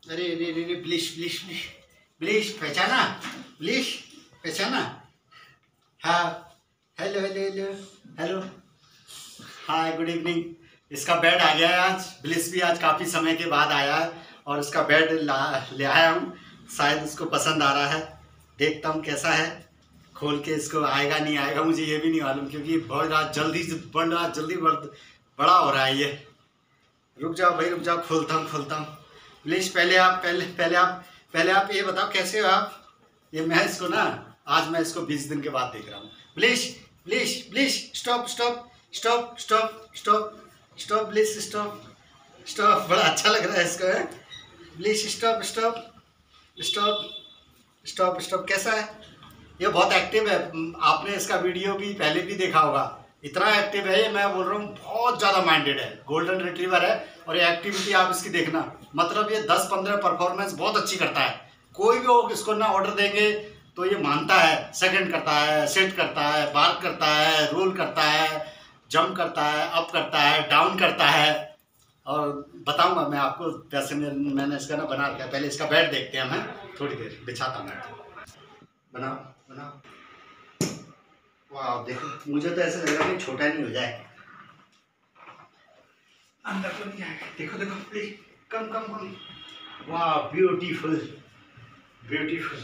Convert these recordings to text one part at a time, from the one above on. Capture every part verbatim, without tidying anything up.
अरे अरे अरे ब्लिश ब्लिश ब्लिश ब्लिश पहचाना? ब्लिश पहचाना? हाँ, hello hello hello hello, hi good evening. इसका बेड आ गया है आज। ब्लिश भी आज काफ़ी समय के बाद आया है और इसका बेड ला ले आया हूँ। शायद उसको पसंद आ रहा है, देखता हूँ कैसा है। खोल के इसको आएगा नहीं आएगा मुझे ये भी नहीं मालूम, क्योंकि बहुत रात जल्दी से बढ़ रहा जल्दी बढ़ बड़ा हो रहा है ये। रुक जाओ भाई रुक जाओ, खोलता हूँ खोलता हूँ। प्लीज पहले आप पहले पहले आप पहले आप ये बताओ कैसे हो आप। ये मैं इसको ना आज मैं इसको बीस दिन के बाद देख रहा हूँ। Please please please stop stop stop stop stop stop please stop stop. बड़ा अच्छा लग रहा है इसको है। Please stop stop stop stop stop. कैसा है ये? बहुत एक्टिव है। आपने इसका वीडियो भी पहले भी देखा होगा। इतना एक्टिव है ये, मैं बोल रहा हूँ बहुत ज़्यादा माइंडेड है। गोल्डन रिट्रीवर है और ये एक्टिविटी आप इसकी देखना, मतलब ये दस पंद्रह परफॉर्मेंस बहुत अच्छी करता है। कोई भी हो इसको ना ऑर्डर देंगे तो ये मानता है, सेकंड करता है, सेट करता है, बार्क करता है, रोल करता है, जंप करता है, अप करता है, डाउन करता है। और बताऊंगा मैं आपको, वैसे मैंने इसका ना बना रखा है। पहले इसका बेड देखते हैं, मैं थोड़ी देर बिछाता हूँ। बनाओ बनाओ। वाह देखो, मुझे तो ऐसा लग रहा है कि छोटा नहीं हो जाए, अंदर तो नहीं आएगा। देखो देखो प्लीज, कम कम कम। वाह ब्यूटीफुल ब्यूटीफुल।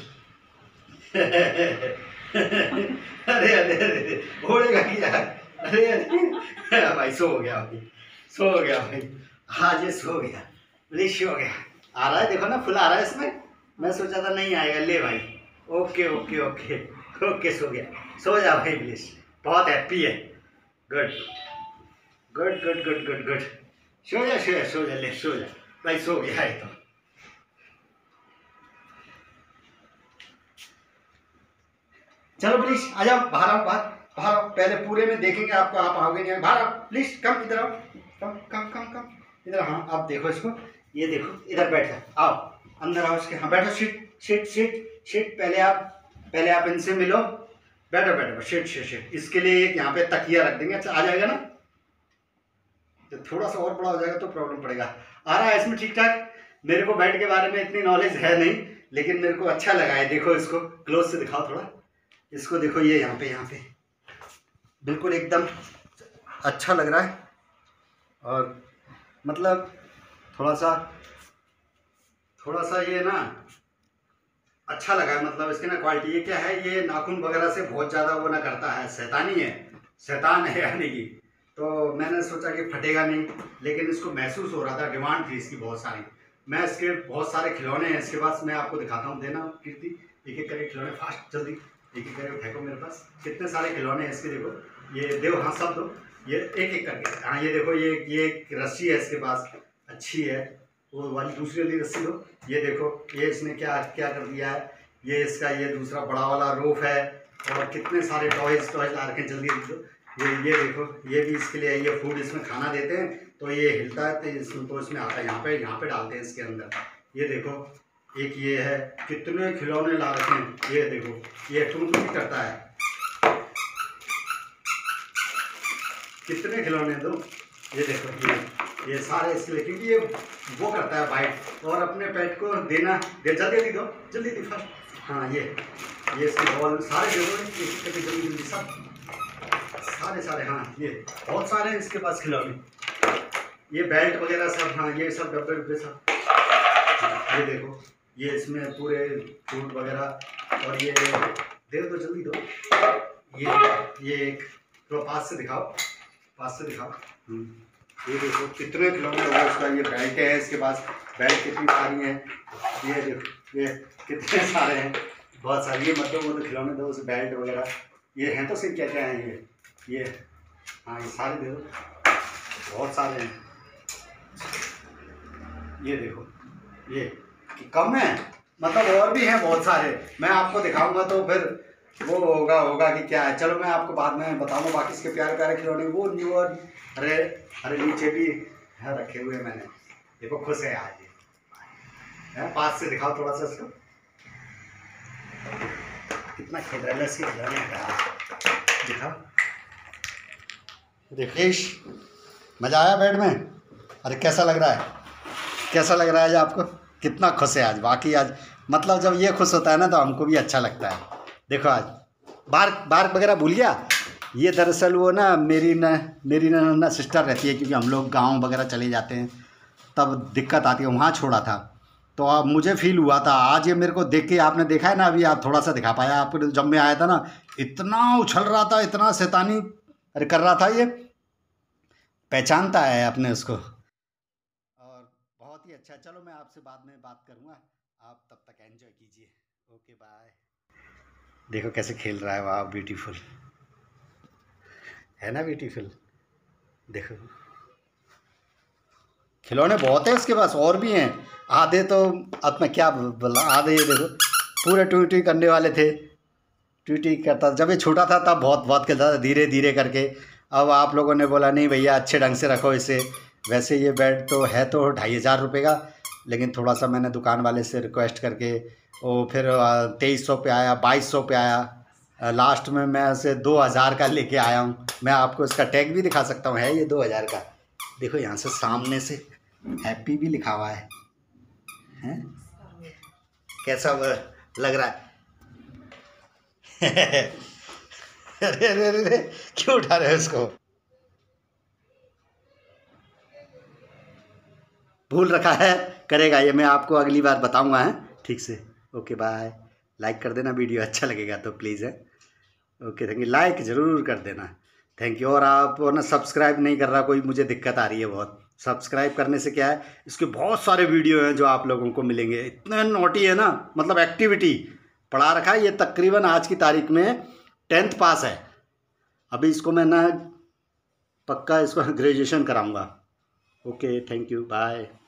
अरे अरे अरे उड़ेगा क्या? अरे अरे भाई सो गया भाई, सो गया भाई। हाँ ये सो गया, प्लीज सो गया। आ रहा है देखो ना, फुल आ रहा है इसमें। मैं सोचा था नहीं आएगा, ले भाई। ओके ओके ओके ओके, सो गया। सो जा भाई प्लीज, बहुत हैप्पी है। Good good good good good good. सो जा सो जा सो जा, ले सो जा भाई, सो गया है तो। चलो प्लीज आ जाओ, बाहर आओ, बाहर बाहर आओ। पहले पूरे में देखेंगे आपको, आप आओगे नहीं। बाहर आओ प्लीज, कम इधर आओ, कम कम कम कम इधर। हाँ आप देखो इसको, ये देखो इधर बैठा, आओ अंदर आओ इसके। हाँ बैठो, सीट सीट सीट सीट। पहले आप पहले आप इनसे मिलो। बैठो बैठो, सीट सीट सीट। इसके लिए एक यहाँ पे तकिया रख देंगे। अच्छा आ जाएगा ना? तो थोड़ा सा और बड़ा हो जाएगा तो प्रॉब्लम पड़ेगा। आ रहा है इसमें ठीक ठाक। मेरे को बेड के बारे में इतनी नॉलेज है नहीं, लेकिन मेरे को अच्छा लगा है। देखो इसको क्लोज से दिखाओ थोड़ा, इसको देखो। ये यहाँ पे यहाँ पे बिल्कुल एकदम अच्छा लग रहा है। और मतलब थोड़ा सा थोड़ा सा ये ना अच्छा लगा है, मतलब इसकी ना क्वालिटी। ये क्या है, ये नाखून वगैरह से बहुत ज़्यादा वो ना करता है, शैतानी है, शैतान है यानी कि। तो मैंने सोचा कि फटेगा नहीं, लेकिन इसको महसूस हो रहा था, डिमांड थी इसकी बहुत सारी। मैं इसके बहुत सारे खिलौने हैं इसके पास, मैं आपको दिखाता हूँ। देना कीर्ति, एक एक करके खिलौने, फास्ट जल्दी एक एक करके फेंको। मेरे पास कितने सारे खिलौने हैं इसके, देखो ये दो। हाँ सब दो, ये एक एक करके। हाँ ये देखो, ये ये एक रस्सी है इसके पास, अच्छी है। वो वाली दूसरी वाली रस्सी दो। ये देखो ये इसने क्या क्या कर दिया है, ये इसका ये दूसरा बड़ा वाला रोफ है। और कितने सारे टॉयज टॉयज ला रखे, जल्दी दो। ये ये देखो, ये भी इसके लिए, ये फूड इसमें खाना देते हैं तो ये हिलता है, तो इसमें तो इसमें आता है, यहाँ पे यहाँ पे डालते हैं इसके अंदर। ये देखो एक ये है। कितने खिलौने ला रखे हैं। ये देखो ये टूट भी करता है। कितने खिलौने दो। ये देखो ये ये सारे इसके लिए, क्योंकि ये वो करता है बाइट, और अपने पेट को देना दे। जल्दी जल्दी दो, जल्दी दी फर्स्ट। हाँ ये ये इसके बॉल सारे दे दो, जल्दी जल्दी सब सारे सारे। हाँ ये बहुत सारे हैं इसके पास खिलौने, ये बेल्ट वगैरह सब। हाँ ये सब डब्बे डब्बे सब। ये देखो ये इसमें पूरे फूड वगैरह। और ये दे दो, जल्दी दो। ये ये एक तो पास से दिखाओ, पास से दिखाओ। ये देखो कितने खिलौने होगा उसका। ये बेल्ट है इसके पास, बेल्ट कितनी सारी हैं। ये देखो ये कितने सारे हैं, बहुत सारे। ये मतलब वो तो खिलौने दो, उस बेल्ट वगैरह। ये हैं तो सिर्फ क्या क्या हैं ये ये हाँ ये सारे दे दो, बहुत सारे हैं। ये देखो ये कम है, मतलब और भी हैं बहुत सारे। मैं आपको दिखाऊंगा तो फिर वो होगा होगा कि क्या है। चलो मैं आपको बाद में बताऊंगा बाकी इसके प्यारे प्यारे खिलौने। वो न्यू और अरे अरे नीचे भी है रखे हुए मैंने। देखो खुश है आज ये। पास से दिखाओ थोड़ा सा इसको, कितना खेल रहा है इसके खिलौने का। दिखाओ रिकेश, मज़ा आया बेड में? अरे कैसा लग रहा है, कैसा लग रहा है आज आपको? कितना खुश है आज, बाकी आज मतलब जब ये खुश होता है ना तो हमको भी अच्छा लगता है। देखो आज बाहर बाहर वगैरह भूल गया। ये दरअसल वो ना मेरी न मेरी न, न सिस्टर रहती है, क्योंकि हम लोग गांव वगैरह चले जाते हैं तब दिक्कत आती है, वहाँ छोड़ा था। तो अब मुझे फील हुआ था आज ये मेरे को देख के, आपने देखा है ना अभी, आप थोड़ा सा दिखा पाया आपको, जब मैं आया था ना इतना उछल रहा था, इतना शैतानी अरे कर रहा था, ये पहचानता है अपने उसको। और बहुत ही अच्छा। चलो मैं आपसे बाद में बात करूँगा, आप तब तक एंजॉय कीजिए। Okay bye. देखो कैसे खेल रहा है, वाह ब्यूटीफुल है ना, ब्यूटीफुल। देखो खिलौने बहुत है उसके पास, और भी हैं आधे तो, अब मैं क्या बोला, आधे ये देखो पूरे ट्वी ट्वी करने वाले थे, ट्वी ट्वी करता जब ये छोटा था तब बहुत बहुत खेलता था, धीरे धीरे करके। अब आप लोगों ने बोला नहीं भैया अच्छे ढंग से रखो इसे। वैसे ये बेड तो है तो ढाई हज़ार रुपये का, लेकिन थोड़ा सा मैंने दुकान वाले से रिक्वेस्ट करके वो फिर तेईस सौ पे आया, बाईस सौ पे आया, लास्ट में मैं उसे दो हज़ार का लेके आया हूँ। मैं आपको इसका टैग भी दिखा सकता हूँ, है ये दो हज़ार का। देखो यहाँ से सामने से हैप्पी भी लिखा हुआ है, हैं? कैसा लग रहा है? अरे अरे अरे क्यों उठा रहे हो इसको? भूल रखा है, करेगा ये, मैं आपको अगली बार बताऊंगा है ठीक से। Okay bye. लाइक कर देना वीडियो अच्छा लगेगा तो प्लीज़ है। ओके थैंक यू, लाइक ज़रूर कर देना, थैंक यू। और आप ना सब्सक्राइब नहीं कर रहा कोई, मुझे दिक्कत आ रही है बहुत। सब्सक्राइब करने से क्या है, इसके बहुत सारे वीडियो हैं जो आप लोगों को मिलेंगे। इतने नोटी है ना, मतलब एक्टिविटी पढ़ा रखा है। ये तकरीबन आज की तारीख में टेंथ पास है, अभी इसको मैं ना पक्का इसको ग्रेजुएशन कराऊंगा। Okay thank you bye.